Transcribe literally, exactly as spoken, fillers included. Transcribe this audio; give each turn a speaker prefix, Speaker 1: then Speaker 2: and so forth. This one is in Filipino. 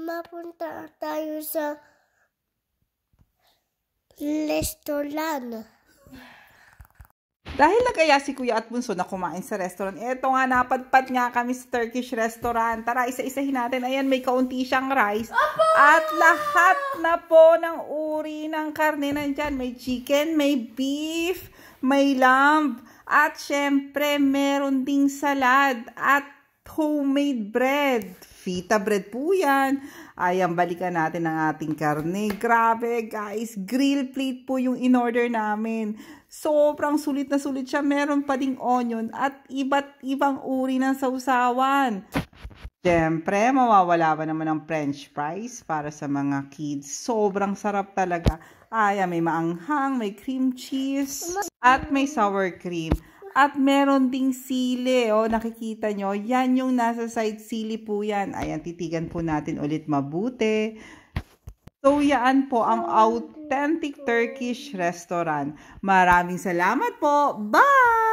Speaker 1: mapunta tayo sa restaurant.
Speaker 2: Dahil nagaya si Kuya at Bunso na kumain sa restaurant, eto nga, napadpad nga kami sa Turkish restaurant. Tara, isa-isahin natin. Ayan, may kaunti siyang rice. Opo! At lahat na po ng uri ng karne nandyan. May chicken, may beef, may lamb. At syempre, meron ding salad at homemade bread. Fita bread po yan. Ayan, balikan natin ang ating karne. Grabe guys, grill plate po yung in-order namin. Sobrang sulit na sulit siya. Meron pa ding onion at iba't ibang uri ng sausawan. Siyempre, mawawala ba naman ang french fries para sa mga kids. Sobrang sarap talaga. Ayan, may maanghang, may cream cheese, at may sour cream. At meron ding sili. O, nakikita nyo, yan yung nasa side, sili po yan. Ayan, titigan po natin ulit mabuti. So, yan po ang authentic Turkish restaurant. Maraming salamat po. Bye!